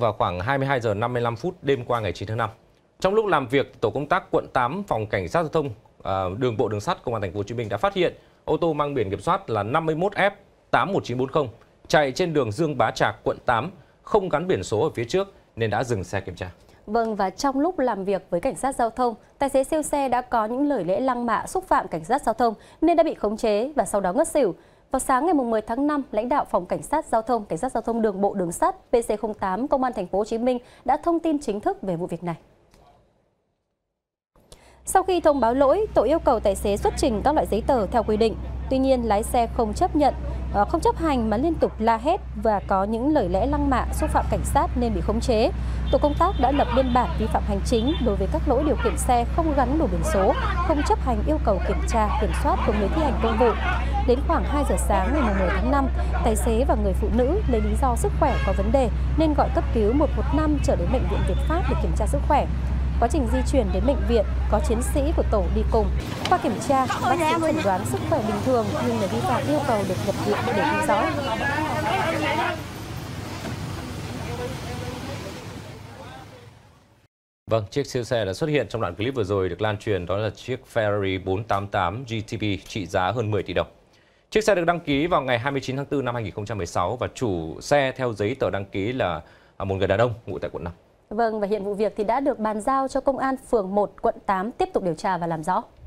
vào khoảng 22 giờ 55 phút đêm qua ngày 9 tháng 5. Trong lúc làm việc, tổ công tác quận 8 phòng cảnh sát giao thông đường bộ đường sắt công an thành phố Hồ Chí Minh đã phát hiện ô tô mang biển kiểm soát là 51F81940 chạy trên đường Dương Bá Trạc, quận 8, không gắn biển số ở phía trước nên đã dừng xe kiểm tra. Vâng, và trong lúc làm việc với cảnh sát giao thông, tài xế siêu xe đã có những lời lẽ lăng mạ xúc phạm cảnh sát giao thông nên đã bị khống chế và sau đó ngất xỉu. Vào sáng ngày 10 tháng 5, lãnh đạo phòng cảnh sát giao thông đường bộ đường sắt PC08 công an thành phố Hồ Chí Minh đã thông tin chính thức về vụ việc này. Sau khi thông báo lỗi, tổ yêu cầu tài xế xuất trình các loại giấy tờ theo quy định. Tuy nhiên, lái xe không chấp hành mà liên tục la hét và có những lời lẽ lăng mạ xúc phạm cảnh sát nên bị khống chế. Tổ công tác đã lập biên bản vi phạm hành chính đối với các lỗi điều khiển xe không gắn đủ biển số, không chấp hành yêu cầu kiểm tra, kiểm soát của người thi hành công vụ. Đến khoảng 2 giờ sáng ngày 10 tháng 5, tài xế và người phụ nữ lấy lý do sức khỏe có vấn đề nên gọi cấp cứu 115 trở đến bệnh viện Việt Phát để kiểm tra sức khỏe. Quá trình di chuyển đến bệnh viện, có chiến sĩ của tổ đi cùng. Qua kiểm tra, bác sĩ chẩn đoán sức khỏe bình thường nhưng người vi phạm yêu cầu được nhập viện để theo dõi. Vâng, chiếc siêu xe đã xuất hiện trong đoạn clip vừa rồi được lan truyền, đó là chiếc Ferrari 488 GTB trị giá hơn 10 tỷ đồng. Chiếc xe được đăng ký vào ngày 29 tháng 4 năm 2016 và chủ xe theo giấy tờ đăng ký là một người đàn ông ngụ tại quận 5. Vâng, và hiện vụ việc thì đã được bàn giao cho công an phường 1 quận 8 tiếp tục điều tra và làm rõ.